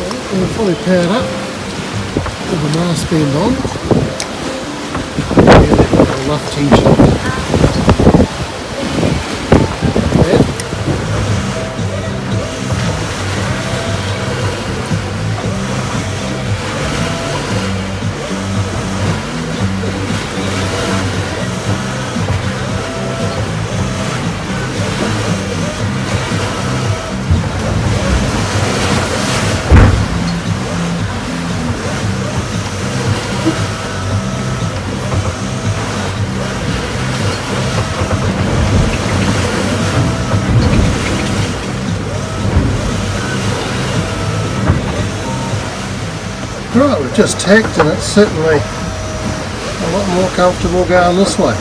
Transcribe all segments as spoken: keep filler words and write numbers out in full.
We're fully paired up with the mast bend on. And that little luff tension. Right, we've just tacked and it's certainly a lot more comfortable going this way.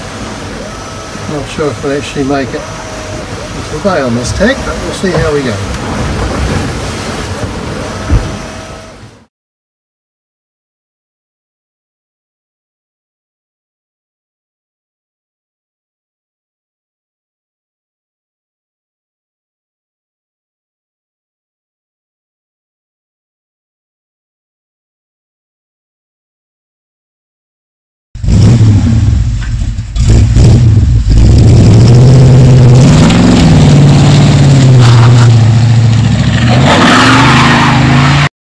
Not sure if we'll actually make it into the bay on this tack, but we'll see how we go.